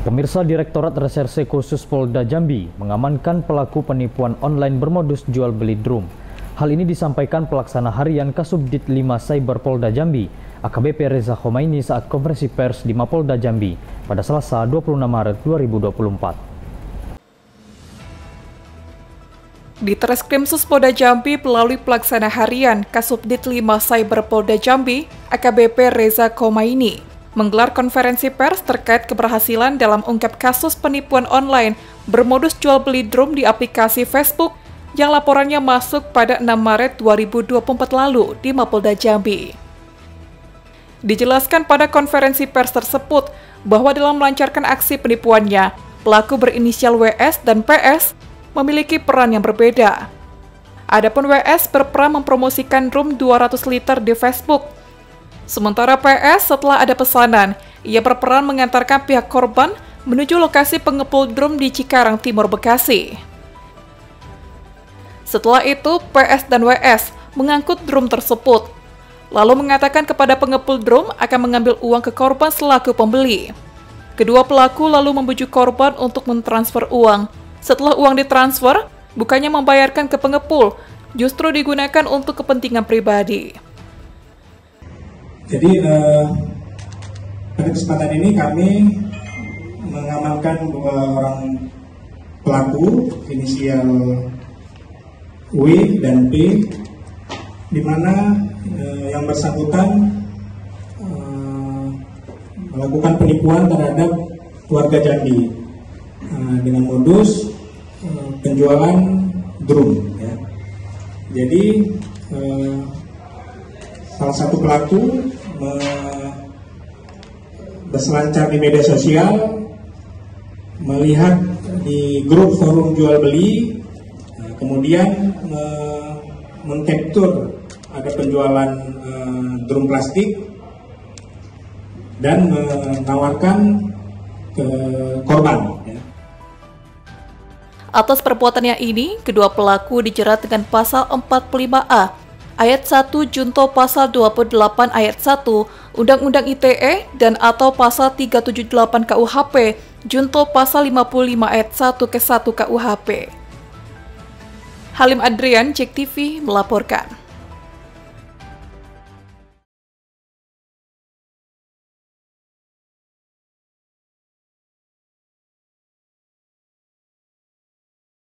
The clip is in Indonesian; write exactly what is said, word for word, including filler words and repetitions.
Pemirsa, Direktorat Reserse Khusus Polda Jambi mengamankan pelaku penipuan online bermodus jual beli drum. Hal ini disampaikan pelaksana harian Kasubdit lima Cyber Polda Jambi, A K B P Reza Khomeini saat konferensi pers di Mapolda Jambi pada Selasa dua puluh enam Maret dua ribu dua puluh empat. Di Treskrimsus Polda Jambi melalui pelaksana harian Kasubdit lima Cyber Polda Jambi, A K B P Reza Khomeini menggelar konferensi pers terkait keberhasilan dalam ungkap kasus penipuan online bermodus jual beli drum di aplikasi Facebook yang laporannya masuk pada enam Maret dua ribu dua puluh empat lalu di Mapolda Jambi. Dijelaskan pada konferensi pers tersebut bahwa dalam melancarkan aksi penipuannya, pelaku berinisial W S dan P S memiliki peran yang berbeda. Adapun W S berperan mempromosikan drum dua ratus liter di Facebook. Sementara P S setelah ada pesanan, ia berperan mengantarkan pihak korban menuju lokasi pengepul drum di Cikarang Timur, Bekasi. Setelah itu, P S dan W S mengangkut drum tersebut, lalu mengatakan kepada pengepul drum akan mengambil uang ke korban selaku pembeli. Kedua pelaku lalu membujuk korban untuk mentransfer uang. Setelah uang ditransfer, bukannya membayarkan ke pengepul, justru digunakan untuk kepentingan pribadi. Jadi eh, pada kesempatan ini kami mengamankan dua orang pelaku inisial W dan P, di mana eh, yang bersangkutan eh, melakukan penipuan terhadap warga Jambi eh, dengan modus eh, penjualan drum. Ya. Jadi eh, salah satu pelaku berselancar di media sosial, melihat di grup forum jual beli, kemudian mengcapture ada penjualan uh, drum plastik dan menawarkan ke korban. Atas perbuatannya ini, kedua pelaku dijerat dengan pasal empat puluh lima A Ayat satu Junto Pasal dua puluh delapan Ayat satu Undang-Undang I T E dan atau Pasal tiga ratus tujuh puluh delapan K U H P Junto Pasal lima puluh lima Ayat satu ke satu K U H P. Halim Adrian, Jek T V melaporkan.